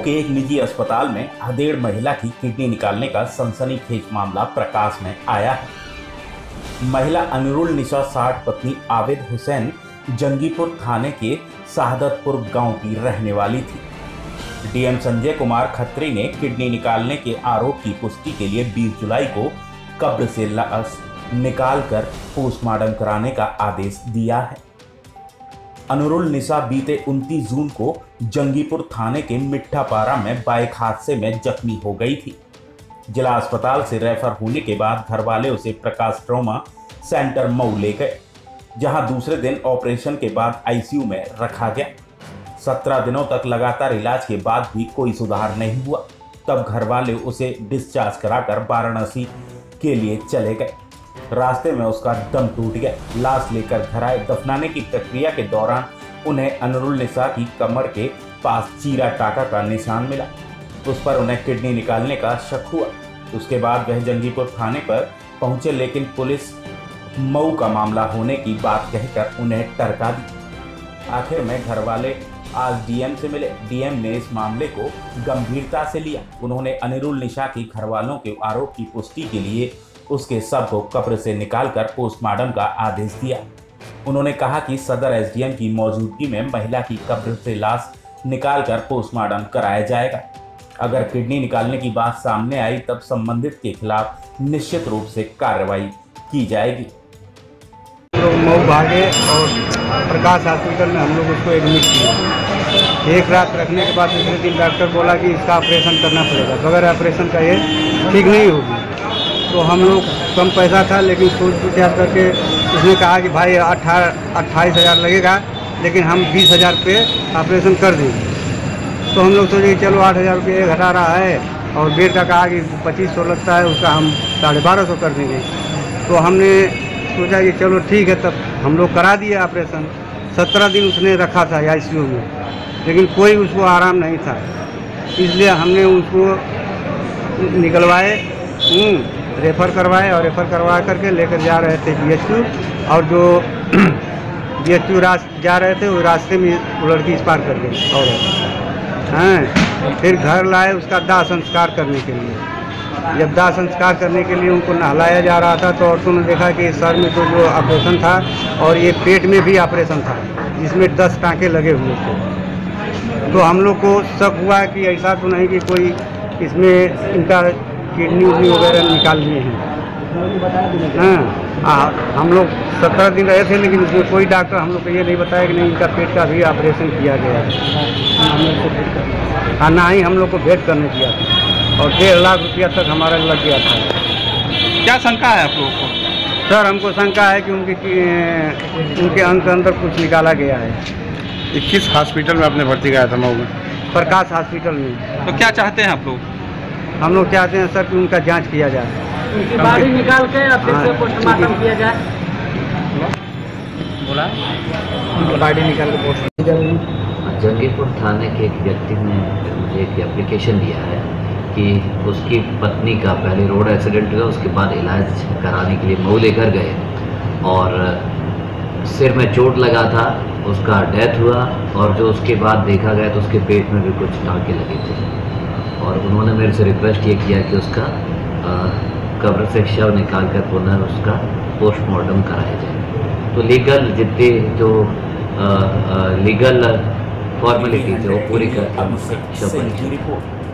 के एक निजी अस्पताल में अधेड़ महिला की किडनी निकालने का सनसनीखेज मामला प्रकाश में आया है। महिला अनरुल निशा 60 पत्नी आबिद हुसैन जंगीपुर थाने के शहादतपुर गांव की रहने वाली थी। डीएम संजय कुमार खत्री ने किडनी निकालने के आरोप की पुष्टि के लिए 20 जुलाई को कब्र से लाश निकालकर पोस्टमार्टम कराने का आदेश दिया है। अनरुल निशा बीते 29 जून को जंगीपुर थाने के मिठ्ठापारा में बाइक हादसे में जख्मी हो गई थी। जिला अस्पताल से रेफर होने के बाद घर वाले उसे प्रकाश ट्रॉमा सेंटर मऊ ले गए, जहां दूसरे दिन ऑपरेशन के बाद आईसीयू में रखा गया। 17 दिनों तक लगातार इलाज के बाद भी कोई सुधार नहीं हुआ। तब घर वाले उसे डिस्चार्ज कराकर वाराणसी के लिए चले गए। रास्ते में उसका दम टूट गया। लाश लेकर घर आए। दफनाने की प्रक्रिया के दौरान उन्हें अनरुल निशा की कमर के पास चीरा टाका का निशान मिला। उस पर उन्हें किडनी निकालने का शक हुआ। उसके बाद वह जंगीपुर थाने पर पहुंचे, लेकिन पुलिस मऊ का मामला होने की बात कहकर उन्हें टरका दी। आखिर में घर वाले आज डीएम से मिले। डीएम ने इस मामले को गंभीरता से लिया। उन्होंने अनरुल निशा की घरवालों के आरोप की पुष्टि के लिए उसके शव को कब्र से निकालकर पोस्टमार्टम का आदेश दिया। उन्होंने कहा कि सदर एसडीएम की मौजूदगी में महिला की कब्र से लाश निकालकर पोस्टमार्टम कराया जाएगा। अगर किडनी निकालने की बात सामने आई तब संबंधित के खिलाफ निश्चित रूप से कार्रवाई की जाएगी। लोग मऊ भागे और प्रकाश हॉस्पिटल में हम लोग उसको एडमिट किए। एक रात रखने के बाद दूसरे दिन डॉक्टर बोला कि इसका ऑपरेशन करना पड़ेगा, बगैर ऑपरेशन का ये ठीक नहीं होगी। तो हम लोग कम पैसा था, लेकिन सोच विचार करके उसने कहा कि भाई 28,000 लगेगा, लेकिन हम 20,000 पे ऑपरेशन कर देंगे। तो हम लोग सोचे चलो 8,000 रुपये घटा रहा है, और बेड का कहा कि 2500 लगता है, उसका हम 1250 कर देंगे। तो हमने सोचा कि चलो ठीक है, तब हम लोग करा दिए ऑपरेशन। 17 दिन उसने रखा था आईसीयू में, लेकिन कोई उसको आराम नहीं था। इसलिए हमने उसको निकलवाए, रेफ़र करवाए, और रेफ़र करवा करके लेकर जा रहे थे बीएचयू, और जो बीएचयू जा रहे थे वो रास्ते में वो लड़की इस पार कर गई। और फिर घर लाए उसका दाह संस्कार करने के लिए। जब दाह संस्कार करने के लिए उनको नहलाया जा रहा था, तो औरतों ने देखा कि सर में तो जो ऑपरेशन था, और ये पेट में भी ऑपरेशन था, जिसमें 10 टाँके लगे हुए थे। तो हम लोग को शक हुआ कि ऐसा तो नहीं कि कोई इसमें इनका किडनी वगैरह निकाल लिए हैं। हम लोग 17 दिन रहे थे, लेकिन उसमें कोई डॉक्टर हम लोग को ये नहीं बताया कि नहीं इनका पेट का भी ऑपरेशन किया गया है। हाँ, ना ही हम लोग को भेंट करने दिया था, और 1.5 लाख रुपया तक हमारा लग गया था। क्या शंका है आप लोगों को? सर, हमको शंका है कि उनके अंग के अंदर कुछ निकाला गया है। किस हॉस्पिटल में आपने भर्ती कराया था मऊ में? प्रकाश हॉस्पिटल में। तो क्या चाहते हैं आप लोग? हम लोग चाहते हैं सर कि उनका जांच किया जाए, उनकी बॉडी निकाल के फिर से पोस्टमार्टम किया जाए। बोला उनकी बॉडी निकाल के पोस्टमार्टम। जंगीपुर थाने के एक व्यक्ति ने मुझे एक एप्लीकेशन दिया है कि उसकी पत्नी का पहले रोड एक्सीडेंट हुआ, उसके बाद इलाज कराने के लिए मऊ लेकर गए, और सिर में चोट लगा था, उसका डेथ हुआ, और जो उसके बाद देखा गया तो उसके पेट में भी कुछ टाँके लगे थे। और उन्होंने मेरे से रिक्वेस्ट ये किया कि उसका कब्र से शव निकाल कर पुनः उसका पोस्टमार्टम कराया जाए। तो लीगल जितने जो लीगल फॉर्मेलिटीज है वो पूरी करके शव